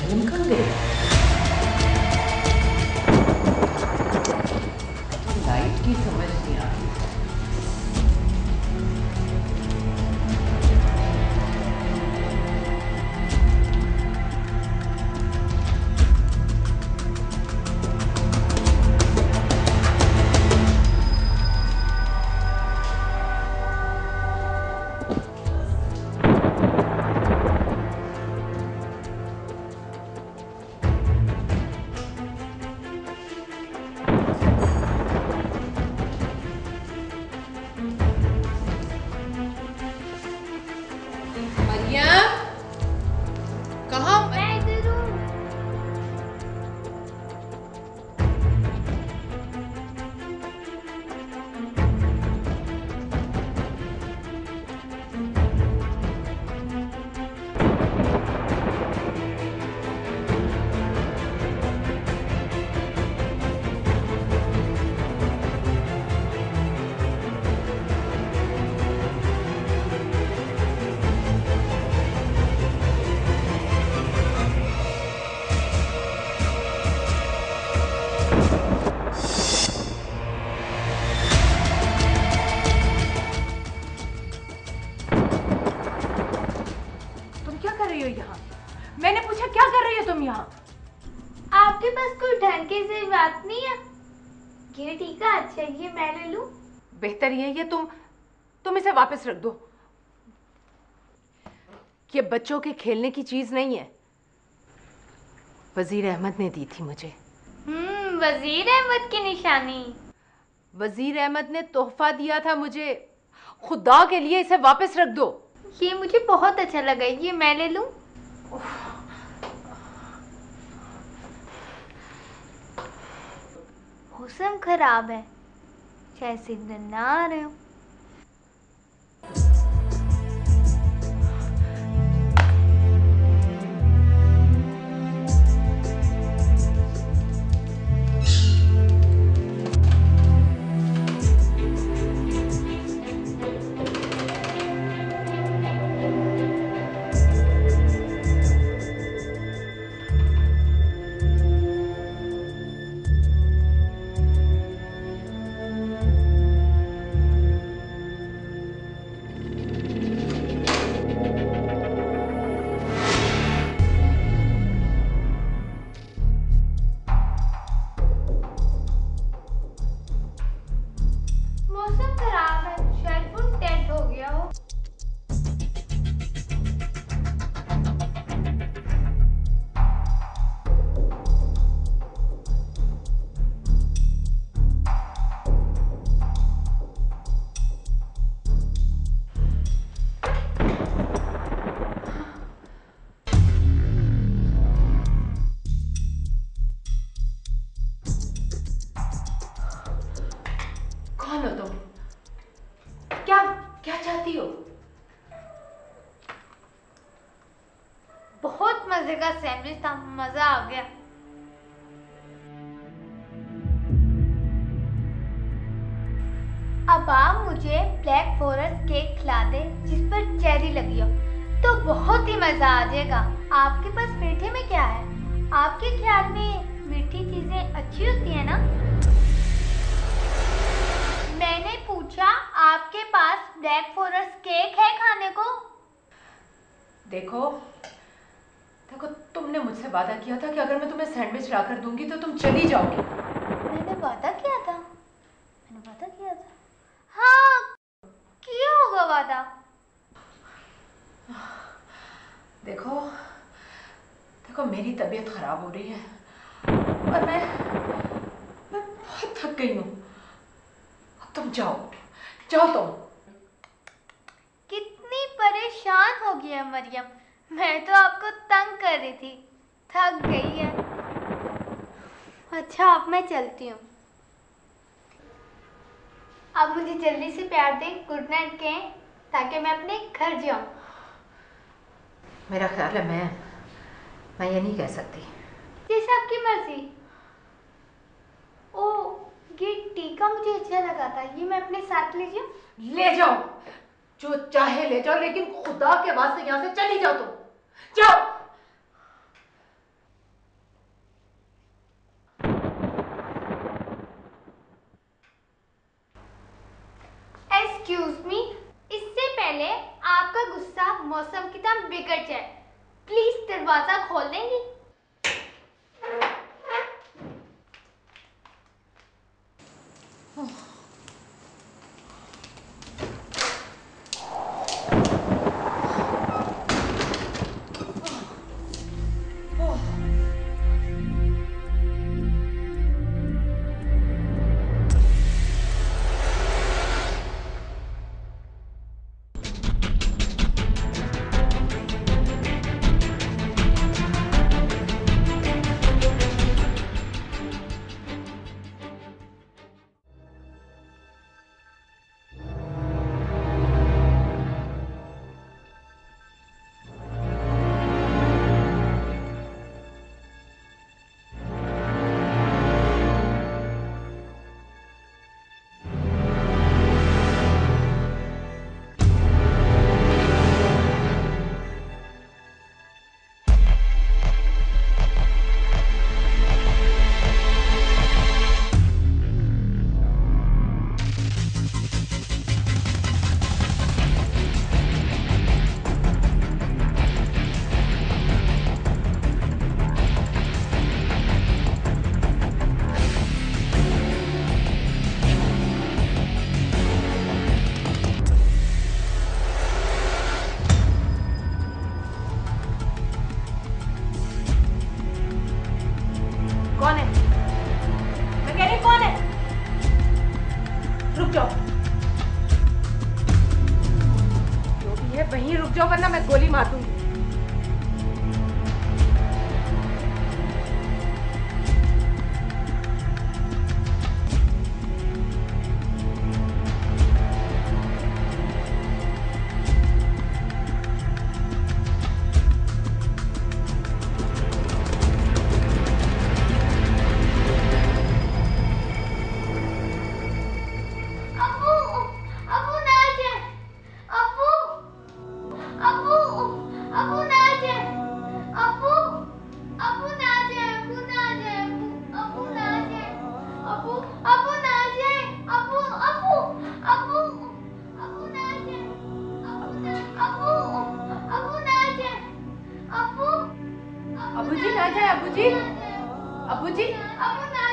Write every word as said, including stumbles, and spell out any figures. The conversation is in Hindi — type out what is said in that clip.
मरियम कहाँ गई? लाइट की समझ नहीं आ रही। मैंने पूछा क्या कर रही हो तुम यहाँ? आपके पास कोई ढंग से बात नहीं है? ये ठीक है, अच्छा ये मैं ले लूं? बेहतर ये ये तुम तुम इसे वापस रख दो। ये बच्चों के खेलने की चीज नहीं है। वजीर अहमद ने दी थी मुझे। हम्म, वजीर अहमद की निशानी। वजीर अहमद ने तोहफा दिया था मुझे। खुदा के लिए इसे वापस रख दो। ये मुझे बहुत अच्छा लगा, ये मैं ले लूं? मौसम खराब है, शायद सिग्नल ना आ रहे हो। कौन हो तुम? क्या क्या चाहती हो? बहुत मजे का सैंडविच था, मजा आ गया। अब आप मुझे ब्लैक फॉरेस्ट केक खिला दे जिस पर चेरी लगी हो, तो बहुत ही मजा आ जाएगा। आपके पास मीठे में क्या है? आपके ख्याल में मीठी चीजें अच्छी होती है ना? मैंने पूछा आपके पास ब्लैक फॉरेस्ट केक है खाने को? देखो देखो तुमने मुझसे वादा किया था कि अगर मैं तुम्हें सैंडविच लाकर दूंगी तो तुम चली जाओगी। मैंने वादा किया था मैंने वादा किया था हाँ, किया होगा वादा। देखो देखो मेरी तबीयत खराब हो रही है और मैं मैं बहुत थक गई हूँ। तुम जाओ जाओ तुम। कितनी परेशान हो गई है मरियम, मैं तो आपको तंग कर रही थी, थक गई है। अच्छा अब मैं चलती हूँ। अब मुझे जल्दी से प्यार दें, गुड नाइट कहें ताकि मैं अपने घर जाऊँ। मेरा ख्याल है मैं मैं ये नहीं कह सकती। जैसे आपकी मर्जी। ओ ये टीका मुझे अच्छा लगा था, ये मैं अपने साथ ले जाऊँ? ले जाओ, जो चाहे ले जाओ, लेकिन खुदा के वास्ते यहाँ से चली जाओ तुम। जाओ। एक्सक्यूज मी, इससे पहले आपका गुस्सा मौसम की तरह बिगड़ जाए, प्लीज दरवाजा खोल देंगी? कौन है? मैं कह रही कौन है? रुक जाओ, जो भी है वहीं रुक जाओ वरना मैं गोली मार दूंगी। अबू जी ना जाए, अबू जी, अबू जी, अबू ना